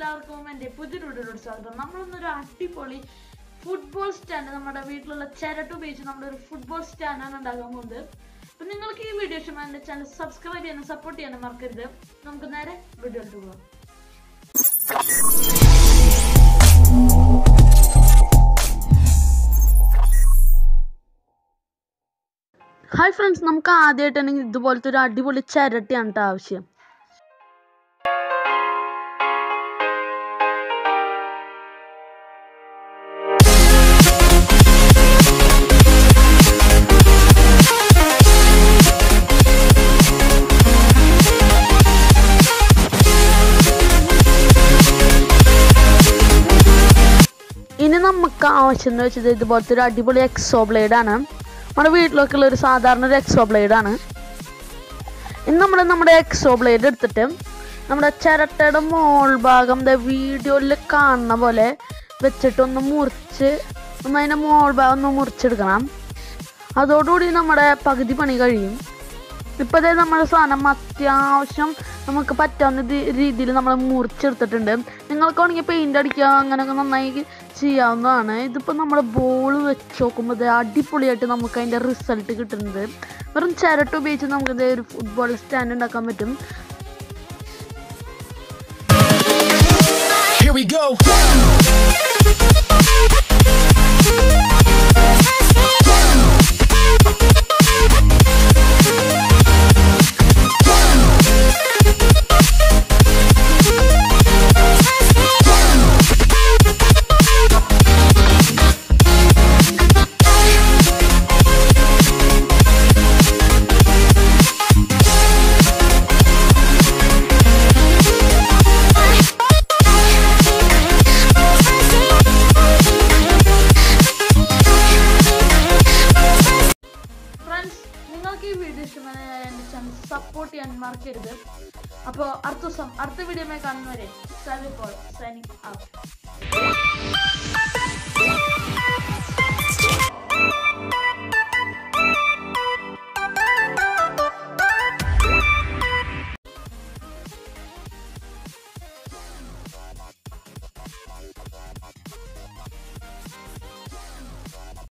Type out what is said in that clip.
എല്ലാവർക്കും എൻ്റെ പുതിയൊരു വീഡിയോയിലോട്ട് സ്വാഗതം. നമ്മളൊന്നൊരു അടിപൊളി ഫുട്ബോൾ സ്റ്റാൻഡ് നമ്മുടെ വീട്ടിലുള്ള ചിരട്ട ഉപയോഗിച്ച് നമ്മളൊരു ഫുട്ബോൾ സ്റ്റാൻഡാണ് ഉണ്ടാക്കാൻ പോകുന്നത്. അപ്പം നിങ്ങൾക്ക് ഈ വീഡിയോ ഇഷ്ടമായി എൻ്റെ ചാനൽ സബ്സ്ക്രൈബ് ചെയ്യാനും സപ്പോർട്ട് ചെയ്യാനും മറക്കരുത്. നമുക്ക് നേരെ വീഡിയോയിലോട്ട് പോകാം. ഹായ് ഫ്രണ്ട്സ്, നമുക്ക് ആദ്യമായിട്ടാണെങ്കിൽ ഇതുപോലത്തെ ഒരു അടിപൊളി ചിരട്ടയാണ് കേട്ടോ ആവശ്യം. ഇനി നമുക്ക് ആവശ്യം എന്ന് വെച്ചത് ഇതുപോലത്തെ ഒരു അടിപൊളി എക്സോ ബ്ലേഡാണ്. നമ്മുടെ വീട്ടിലൊക്കെ ഉള്ള ഒരു സാധാരണ ഒരു എക്സോ ബ്ലേഡാണ്. ഇന്ന് നമ്മൾ നമ്മുടെ എക്സോ ബ്ലേഡ് എടുത്തിട്ട് നമ്മുടെ ചിരട്ടയുടെ മോൾ ഭാഗം വീഡിയോയിൽ കാണുന്ന പോലെ വെച്ചിട്ടൊന്ന് മുറിച്ച് അതിൻ്റെ മോൾ ഭാഗം ഒന്ന് മുറിച്ചെടുക്കണം. അതോടുകൂടി നമ്മുടെ പകുതി പണി കഴിയും. ഇപ്പോൾ അതായത് നമ്മുടെ സാധനം അത്യാവശ്യം നമുക്ക് പറ്റാവുന്ന രീതിയിൽ നമ്മൾ മുറിച്ചെടുത്തിട്ടുണ്ട്. നിങ്ങൾക്ക് വേണമെങ്കിൽ പെയിൻ്റ് അടിക്കുക അങ്ങനെയൊക്കെ നന്നായി ചെയ്യാവുന്നതാണ്. ഇതിപ്പോൾ നമ്മുടെ ബോൾ വെച്ച് നോക്കുമ്പോൾ അടിപൊളിയായിട്ട് നമുക്ക് അതിൻ്റെ റിസൾട്ട് കിട്ടുന്നത്. വെറും ചിരട്ട ഉപയോഗിച്ച് നമുക്ക് ഒരു ഫുട്ബോൾ സ്റ്റാൻഡ് ഉണ്ടാക്കാൻ പറ്റും. Here we go. നിങ്ങൾക്ക് ഈ വീഡിയോ ഇഷ്ടമായ എൻ്റെ ചാനൽ സപ്പോർട്ട് ചെയ്യാൻ മറക്കരുത്. അപ്പോൾ അടുത്ത വീഡിയോയിൽ കാണുന്നവരെ സൈനിങ് ഔട്ട്.